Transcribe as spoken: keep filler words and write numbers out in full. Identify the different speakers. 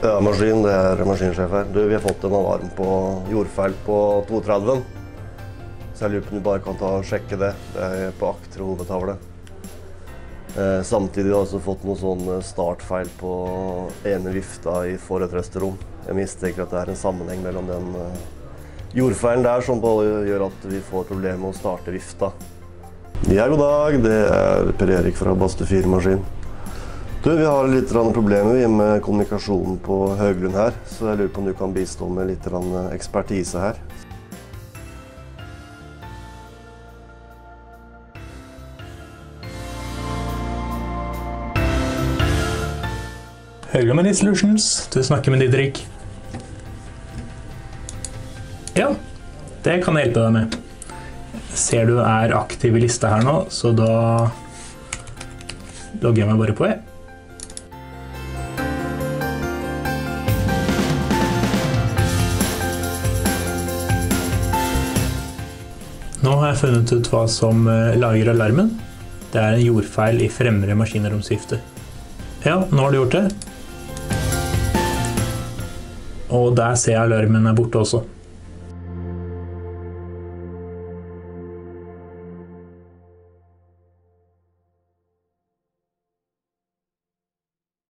Speaker 1: Ja, maskin, det er maskinsjef her. Du, vi har fått en alarm på jordfeil på trettito. Så jeg lurer på om du bare kan ta og sjekke det. Det er på akter og hovedtavle. Eh, samtidig har vi også fått noen sånn startfeil på ene vifta i forretrøsterom. Jeg mistenker at det er en sammenheng mellom den uh, jordfeilen der som gjør at vi får problemer med å starte vifta. Ja, god dag. Det er Per Erik fra Bastø fire-maskin. Du, vi har litt problemer med kommunikasjonen på Høglund her, så jeg lurer på om du kan bistå med litt ekspertise her.
Speaker 2: Høglund med Solutions, du snakker med Didrik. Ja, det kan jeg hjelpe deg med. Ser du er aktiv i lista her nå, så da logger jeg meg bare på jeg. Nå har jeg funnet ut hva som lager alarmen. Det er en jordfeil i fremre maskinromsvifte. Ja, nå har du gjort det. Og der ser jeg alarmen er borte også.